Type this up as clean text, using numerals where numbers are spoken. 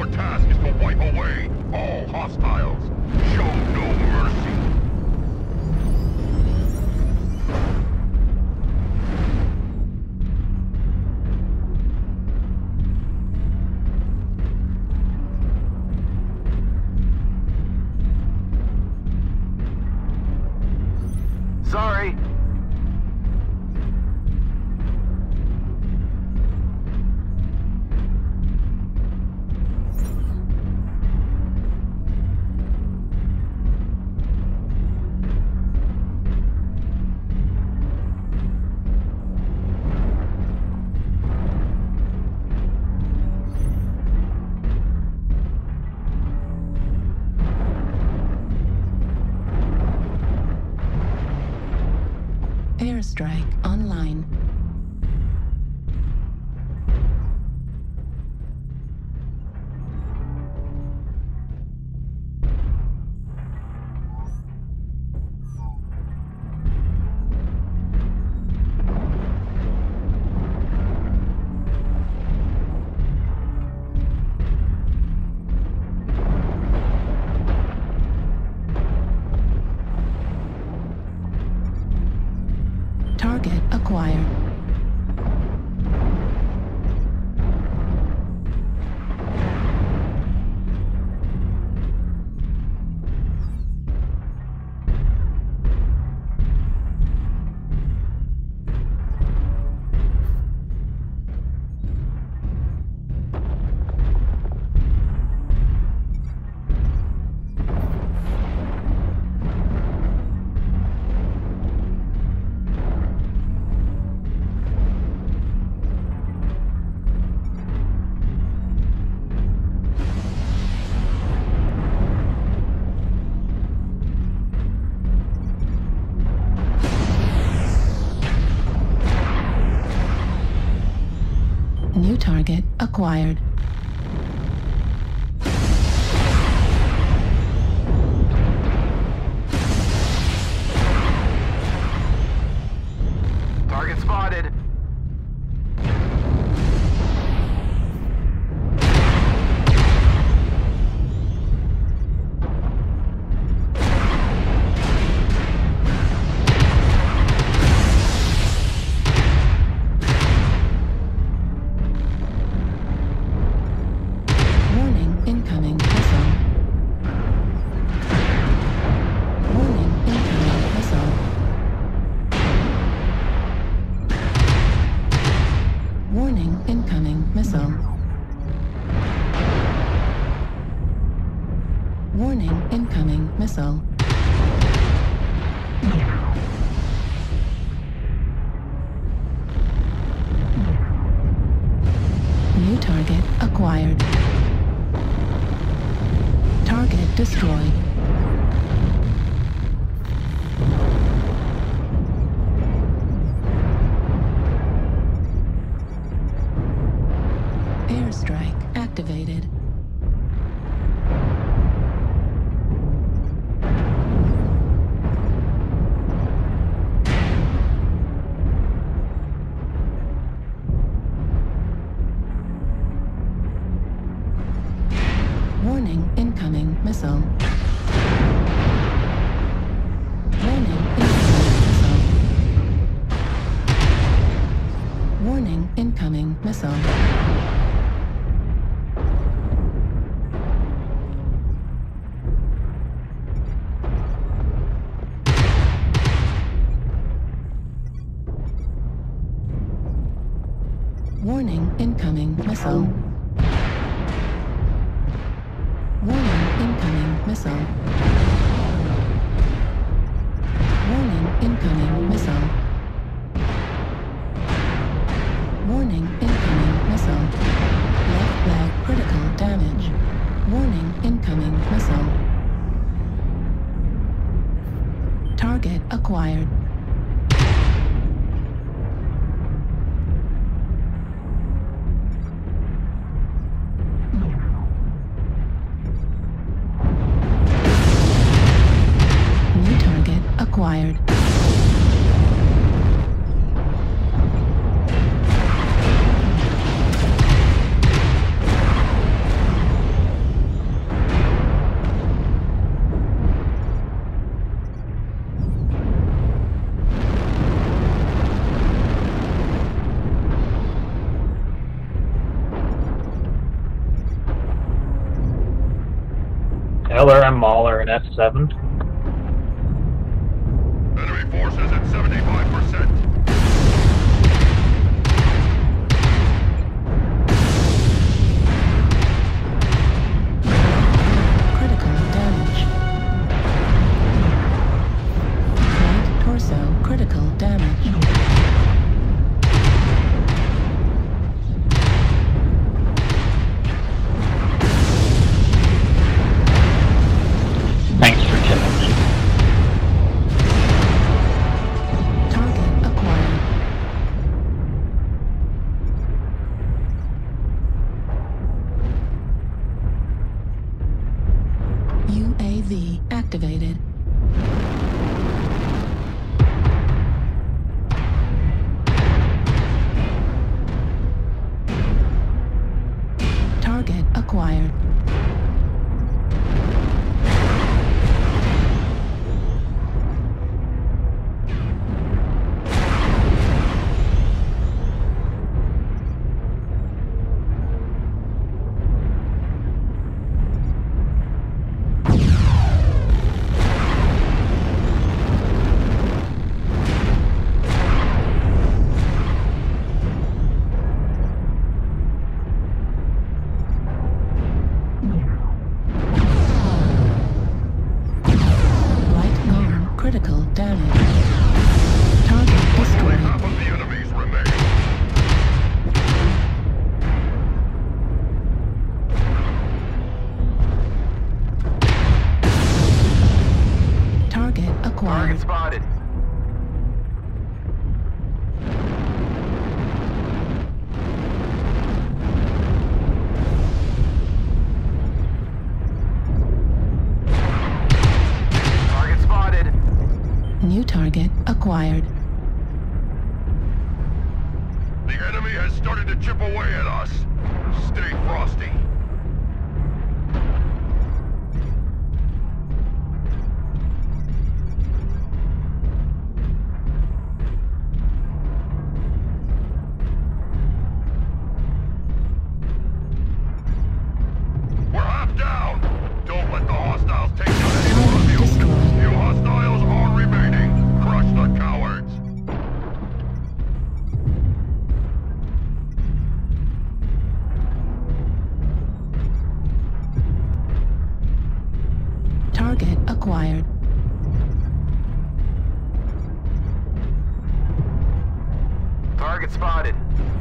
Your task is to wipe away all hostiles. Show no mercy. Sorry. Airstrike online. Target acquired. New target acquired. Target spotted. Warning, incoming missile. Warning, incoming missile. New target acquired. Target destroyed. Airstrike activated. Warning, incoming missile. Warning, incoming missile. Warning, incoming missile. Warning, incoming missile. Warning, incoming missile. Warning, incoming missile. Warning, incoming missile. Left leg critical damage. Warning, incoming missile. Target acquired. Acquired. LRM Mauler and S7. Enemy forces at 75%. Critical damage. Right torso critical damage. Thanks for killing me. Target acquired. UAV activated. Target acquired. Right arm critical damage. Target Only destroyed. half of the enemies remain. Target acquired. Spotted. Target spotted. New target acquired. The enemy has started to chip away at us. Stay frosty. We're half down. Don't let the hostiles take down any more of you. Destroyed. Few hostiles are remaining. Crush the cowards. Target acquired. Target spotted.